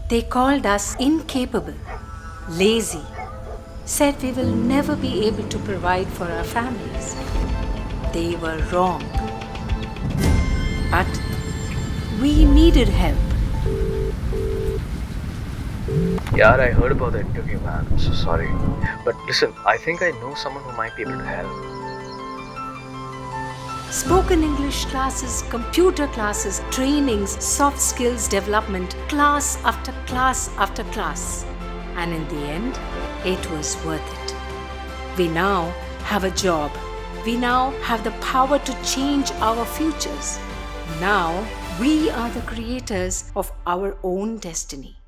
They called us incapable, lazy, said we will never be able to provide for our families. They were wrong. But we needed help. Yeah, I heard about the interview, man. I'm so sorry. But listen, I think I know someone who might be able to help. Spoken English classes, computer classes, trainings, soft skills development, class after class after class. And in the end, it was worth it. We now have a job. We now have the power to change our futures. Now, we are the creators of our own destiny.